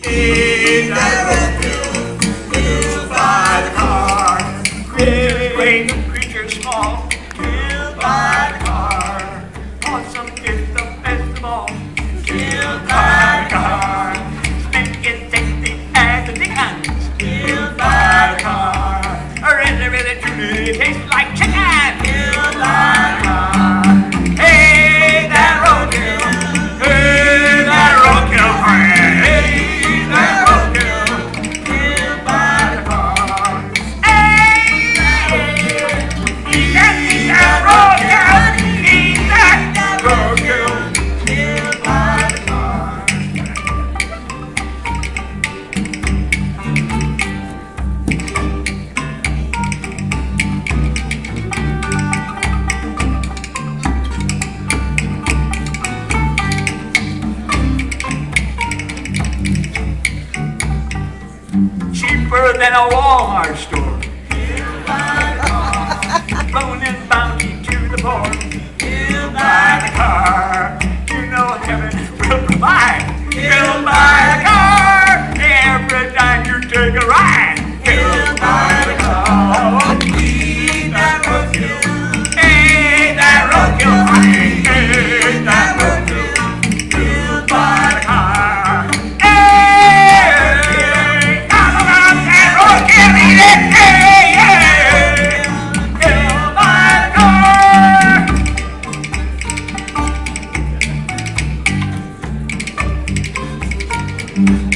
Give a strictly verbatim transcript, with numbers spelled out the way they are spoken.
Ain't that roadkill, killed by the car. Great creature small, killed by the car. Awesome is the best of all, killed by the car. Stinking tasty as the dickens, killed by the car. Really, really, truly tastes like chicken, killed by the car. Hey, that roadkill, hey, that roadkill, hey, that roadkill, killed by the car. Hey, eat that, eat that roadkill, eat that roadkill, killed by the car. Cheaper than a Walmart store. Loaning bounty to the poor. Killed by the car. You know heaven will provide. Killed by the car. Every time you take a ride. Killed by the car. Eat that roadkill. Hey, that roadkill. Hey, that roadkill. Killed by the car. Hey, talk about that roadkill. Eat it. Hey, yeah. Killed by the car.